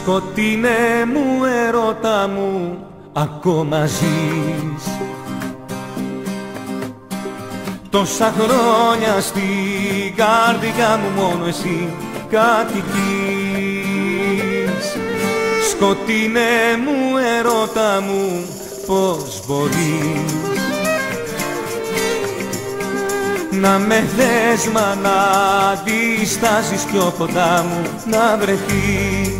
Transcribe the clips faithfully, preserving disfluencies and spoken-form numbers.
Σκοτεινέ μου ερώτα μου, ακόμα ζεις. Τόσα χρόνια στην καρδιά μου μόνο εσύ κατοικείς. Σκοτεινέ μου ερώτα μου, πώς μπορείς να με θες μα να αντιστάσεις κι όποτε μου να βρεθείς.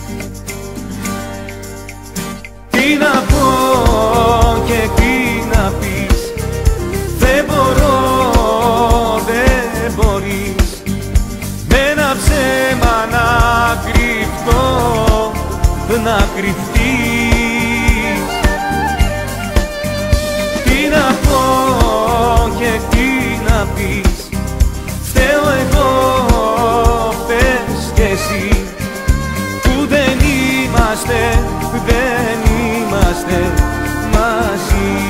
Τι να πω και τι να πεις, δεν μπορώ, δεν μπορείς με ένα ψέμα να κρυφτώ, να κρυφτείς. Τι να πω και τι να πεις, φταίω εγώ, πες κι εσύ που δεν είμαστε, δεν είμαστε μαζί.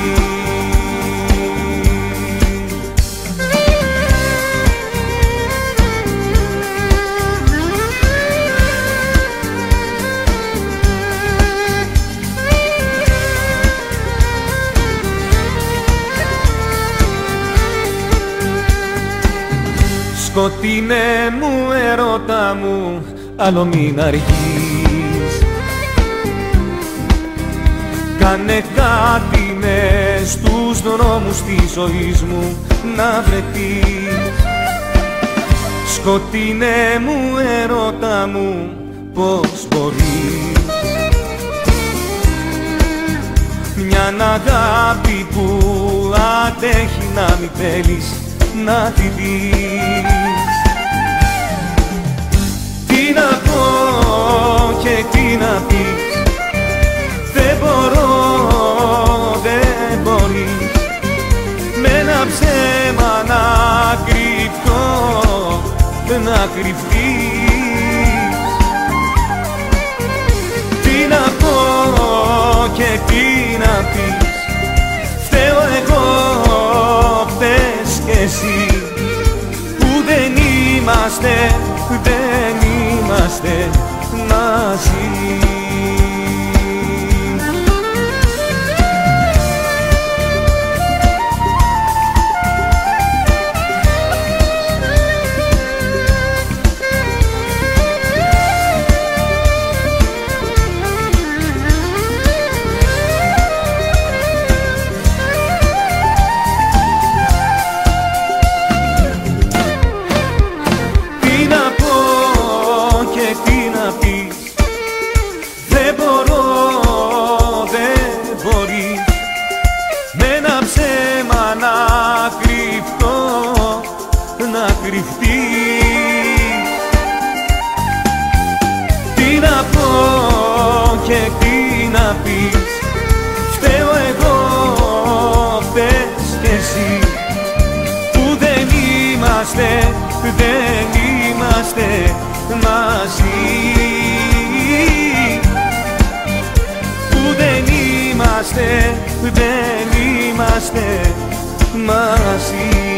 Σκοτεινέ μου ερώτα μου, άλλο μην αργείς. Κάνε κάτι μες στους δρόμους της ζωής μου να βρεθείς. Σκοτεινέ μου ερώτα μου, πώς μπορείς μιαν αγάπη που αντέχει να μην θέλεις να τη δεις. Τι να πω και τι να πεις, δεν μπορώ, δεν μπορείς με ένα ψέμα να κρυφτώ, να κρυφτείς. Τι να πω και τι να πεις, φταίω εγώ, πες κι εσύ που δεν είμαστε, δεν είμαστε μαζί. Δεν μπορώ, δεν μπορείς με ένα ψέμα να κρυφτώ, να κρυφτείς. Τι να πω και τι να πεις, φταίω εγώ, πες κι εσύ που δεν είμαστε, δεν είμαστε μαζί. Δεν είμαστε μαζί.